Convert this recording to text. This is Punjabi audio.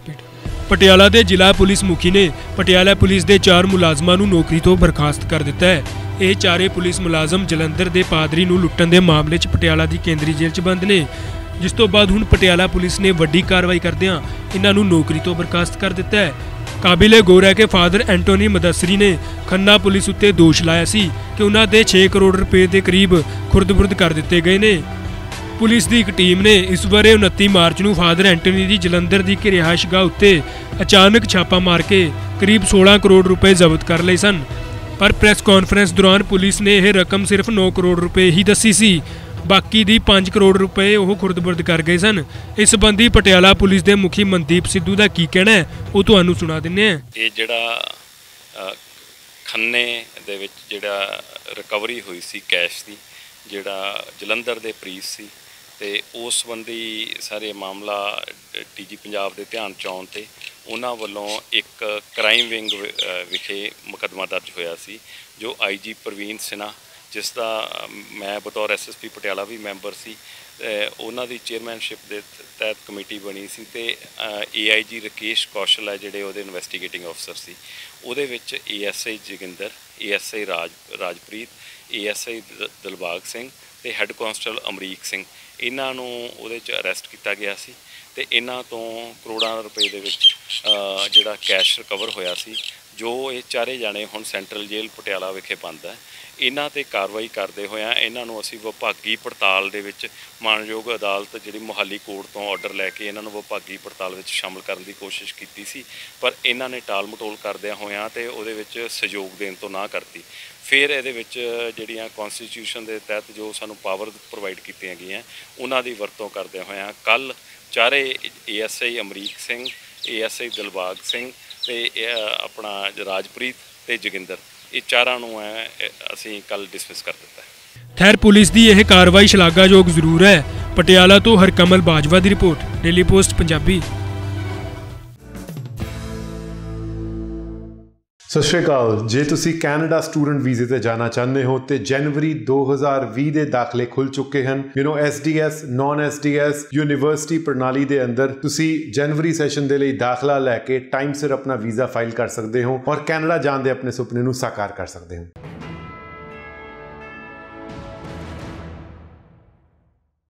ਪਟਿਆਲਾ ਦੇ ਜ਼ਿਲ੍ਹਾ ਪੁਲਿਸ ਮੁਖੀ ਨੇ ਪਟਿਆਲਾ ਪੁਲਿਸ ਦੇ 4 ਮੁਲਾਜ਼ਮਾਂ ਨੂੰ ਨੌਕਰੀ ਤੋਂ ਬਰਖਾਸਤ ਕਰ ਦਿੱਤਾ ਹੈ। ਇਹ ਚਾਰੇ ਪੁਲਿਸ ਮੁਲਾਜ਼ਮ ਜਲੰਧਰ ਦੇ ਪਾਦਰੀ ਨੂੰ ਲੁੱਟਣ ਦੇ ਮਾਮਲੇ 'ਚ ਪਟਿਆਲਾ ਦੀ ਕੇਂਦਰੀ ਜੇਲ੍ਹ 'ਚ ਬੰਦ ਨੇ, ਜਿਸ ਤੋਂ ਬਾਅਦ ਹੁਣ ਪਟਿਆਲਾ ਪੁਲਿਸ ਨੇ ਵੱਡੀ ਕਾਰਵਾਈ ਕਰਦਿਆਂ ਇਹਨਾਂ ਨੂੰ ਨੌਕਰੀ ਤੋਂ ਬਰਖਾਸਤ ਕਰ ਦਿੱਤਾ ਹੈ। ਕਾਬਿਲੇ ਗੌਰ ਹੈ ਕਿ ਫਾਦਰ ਐਂਟੋਨੀ ਮਦਸਰੀ ਨੇ ਖੰਨਾ ਪੁਲਿਸ ਉੱਤੇ ਦੋਸ਼ ਲਾਇਆ ਸੀ ਕਿ ਉਹਨਾਂ ਦੇ 6 ਕਰੋੜ ਰੁਪਏ ਦੇ ਕਰੀਬ ਖੁਰਦ-ਬੁਰਦ ਕਰ ਦਿੱਤੇ ਗਏ ਨੇ। ਪੁਲਿਸ ਦੀ ਇੱਕ ਟੀਮ ਨੇ ਇਸ ਬਾਰੇ 29 ਮਾਰਚ ਨੂੰ ਫਾਦਰ ਐਂਟੋਨੀ ਦੀ ਜਲੰਧਰ ਦੀ ਰਿਹਾਇਸ਼ਗਾਹ ਉੱਤੇ ਅਚਾਨਕ ਛਾਪਾ ਮਾਰ ਕੇ ਕਰੀਬ 16 ਕਰੋੜ ਰੁਪਏ ਜ਼ਬਤ ਕਰ ਲਏ ਸਨ। ਪਰ ਪ੍ਰੈਸ ਕਾਨਫਰੰਸ ਦੌਰਾਨ ਪੁਲਿਸ ਨੇ ਇਹ ਰਕਮ ਸਿਰਫ 9 ਕਰੋੜ ਰੁਪਏ ਹੀ ਦੱਸੀ ਸੀ, ਬਾਕੀ ਦੀ 5 ਕਰੋੜ ਰੁਪਏ ਉਹ ਖੁਰਦ-ਬੁਰਦ ਕਰ ਗਏ ਸਨ। ਇਸ ਸੰਬੰਧੀ ਪਟਿਆਲਾ ਪੁਲਿਸ ਦੇ ਮੁਖੀ ਮਨਦੀਪ ਸਿੱਧੂ ਦਾ ਕੀ ਕਹਿਣਾ ਹੈ ਉਹ ਤੁਹਾਨੂੰ ਸੁਣਾ ਦਿੰਦੇ ਹਾਂ। ਇਹ ਜਿਹੜਾ ਖੰਨੇ ਦੇ ਵਿੱਚ ਜਿਹੜਾ ਰਿਕਵਰੀ ਹੋਈ ਸੀ ਕੈਸ਼ ਦੀ, ਜਿਹੜਾ ਜਲੰਧਰ ਦੇ ਪ੍ਰੀਸ ਸੀ, ਤੇ ਉਸ ਸੰਬੰਧੀ ਸਾਰੇ ਮਾਮਲਾ ਡੀਜੀ ਪੰਜਾਬ ਦੇ ਧਿਆਨ 'ਚ ਆਉਣ 'ਤੇ ਉਹਨਾਂ ਵੱਲੋਂ ਇੱਕ ਕ੍ਰਾਈਮ ਵਿੰਗ ਵਿਖੇ ਮੁਕੱਦਮਾ ਦਰਜ ਹੋਇਆ ਸੀ, ਜੋ ਆਈਜੀ ਪ੍ਰਵੀਨ ਸਿਨਹਾ, ਜਿਸ ਦਾ ਮੈਂ ਬਤੌਰ ਐਸਐਸਪੀ ਪਟਿਆਲਾ ਵੀ ਮੈਂਬਰ ਸੀ, ਉਹਨਾਂ ਦੀ ਚੇਅਰਮੈਨਸ਼ਿਪ ਦੇ ਤਹਿਤ ਕਮੇਟੀ ਬਣੀ ਸੀ, ਤੇ ਏਆਈਜੀ ਰਕੇਸ਼ ਕੌਸ਼ਲ ਹੈ ਜਿਹੜੇ ਉਹਦੇ ਇਨਵੈਸਟੀਗੇਟਿੰਗ ਅਫਸਰ ਸੀ। ਉਹਦੇ ਵਿੱਚ ASI Joginder, ASI Rajpreet, ASI Dilbag Singh ਤੇ ਹੈੱਡ ਕਾਂਸਟੇਬਲ ਅਮਰੀਕ ਸਿੰਘ, ਇਹਨਾਂ ਨੂੰ ਉਹਦੇ 'ਚ ਅਰੈਸਟ ਕੀਤਾ ਗਿਆ ਸੀ। ਤੇ ਇਹਨਾਂ ਤੋਂ ਕਰੋੜਾਂ ਰੁਪਏ ਦੇ ਵਿੱਚ ਜਿਹੜਾ ਕੈਸ਼ ਰਿਕਵਰ ਹੋਇਆ ਸੀ, ਜੋ ਇਹ ਚਾਰੇ ਜਾਣੇ ਹੁਣ ਸੈਂਟਰਲ ਜੇਲ੍ਹ ਪਟਿਆਲਾ ਵਿਖੇ ਬੰਦ ਹੈ। ਇਹਨਾਂ 'ਤੇ ਕਾਰਵਾਈ ਕਰਦੇ ਹੋਇਆਂ ਇਹਨਾਂ ਨੂੰ ਅਸੀਂ ਵਿਭਾਗੀ ਪੜਤਾਲ ਦੇ ਵਿੱਚ ਮਾਣਯੋਗ ਅਦਾਲਤ ਜਿਹੜੀ ਮੋਹਾਲੀ ਕੋਰਟ ਤੋਂ ਆਰਡਰ ਲੈ ਕੇ ਇਹਨਾਂ ਨੂੰ ਵਿਭਾਗੀ ਪੜਤਾਲ ਵਿੱਚ ਸ਼ਾਮਲ ਕਰਨ ਦੀ ਕੋਸ਼ਿਸ਼ ਕੀਤੀ ਸੀ, ਪਰ ਇਹਨਾਂ ਨੇ ਟਾਲ ਮਟੋਲ ਕਰਦਿਆਂ ਹੋਇਆਂ ਤੇ ਉਹਦੇ ਵਿੱਚ ਸਹਿਯੋਗ ਦੇਣ ਤੋਂ ਨਾ ਕਰਤੀ। ਫਿਰ ਇਹਦੇ ਵਿੱਚ ਜਿਹੜੀਆਂ ਕੌਂਸਟੀਟਿਊਸ਼ਨ ਦੇ ਤਹਿਤ ਜੋ ਸਾਨੂੰ ਪਾਵਰ ਪ੍ਰੋਵਾਈਡ ਕੀਤੀਆਂ ਗਈਆਂ, ਉਹਨਾਂ ਦੀ ਵਰਤੋਂ ਕਰਦਿਆਂ ਹੋਇਆਂ ਕੱਲ੍ਹ ਚਾਰੇ ਏਐਸਆਈ ਅਮਰੀਕ ਸਿੰਘ, ਏਐਸਆਈ ਦਿਲਬਾਗ ਸਿੰਘ ਤੇ ਆਪਣਾ ਰਾਜਪ੍ਰੀਤ ਤੇ ਜੋਗਿੰਦਰ, ਇਹ ਚਾਰਾਂ ਨੂੰ ਅਸੀਂ ਕੱਲ੍ਹ ਡਿਸਮਿਸ ਕਰ ਦਿੱਤਾ ਹੈ। ਖੈਰ, ਪੁਲਿਸ ਦੀ ਇਹ ਕਾਰਵਾਈ ਸ਼ਲਾਘਾਯੋਗ ਜ਼ਰੂਰ ਹੈ। ਪਟਿਆਲਾ ਤੋਂ ਹਰਕਮਲ ਬਾਜਵਾ ਦੀ ਰਿਪੋਰਟ, ਡੇਲੀ ਪੋਸਟ ਪੰਜਾਬੀ। ਸਤਿ ਸ਼੍ਰੀ ਅਕਾਲ। ਜੇ ਤੁਸੀਂ ਕੈਨੇਡਾ ਸਟੂਡੈਂਟ ਵੀਜ਼ੇ ਤੇ ਜਾਣਾ ਚਾਹੁੰਦੇ ਹੋ ਤੇ ਜਨਵਰੀ 2020 ਦੇ ਦਾਖਲੇ ਖੁੱਲ ਚੁੱਕੇ ਹਨ। SDS, ਨਾਨ SDS ਯੂਨੀਵਰਸਿਟੀ ਪ੍ਰਣਾਲੀ ਦੇ ਅੰਦਰ ਤੁਸੀਂ ਜਨਵਰੀ ਸੈਸ਼ਨ ਦੇ ਲਈ ਦਾਖਲਾ ਲੈ ਕੇ ਟਾਈਮ ਸਿਰ ਆਪਣਾ ਵੀਜ਼ਾ ਫਾਈਲ ਕਰ ਸਕਦੇ ਹੋ ਔਰ ਕੈਨੇਡਾ ਜਾਣ ਦੇ ਆਪਣੇ ਸੁਪਨੇ ਨੂੰ ਸਾਕਾਰ ਕਰ ਸਕਦੇ ਹੋ।